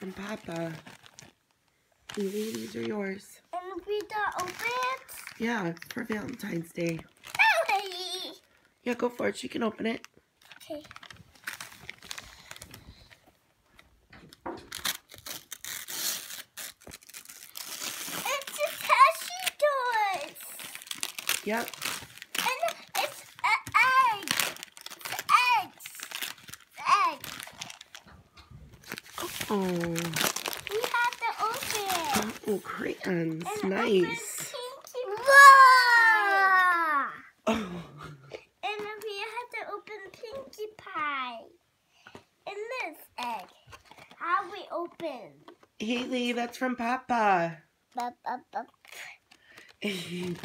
from Papa. Haley, these are yours. And we don't open it? Yeah, it's for Valentine's Day. Okay. Yeah, go for it. She can open it. Okay. It's a cashew toys. Yep. And it's an egg. It's eggs. Oh. We have to open it. Oh, crayons. And Nice. Wow! Oh. And then we have to open Pinkie Pie. And this egg. How we open? Haley, that's from Papa. This is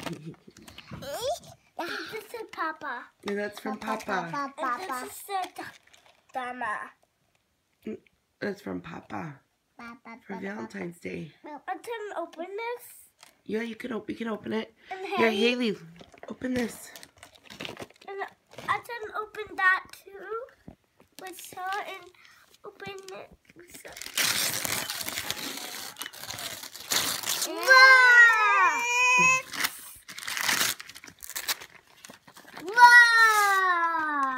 Papa. And that's from Papa. And this is Mama. That's from Papa. For Valentine's Day. I can open this. Yeah, you can open it. And Here, Haley, open this. And I can open that too. With salt and open it with salt. Wow! Wow!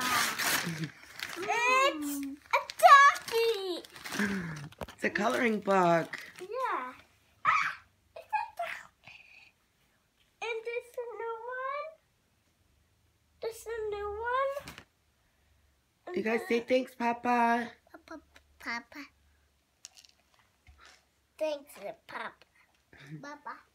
It's a ducky! It's a coloring book. Yeah. It's a ducky. And this is a new one. This is a new one. And You guys then- say thanks, Papa. Papa. Thanks, Papa. Papa.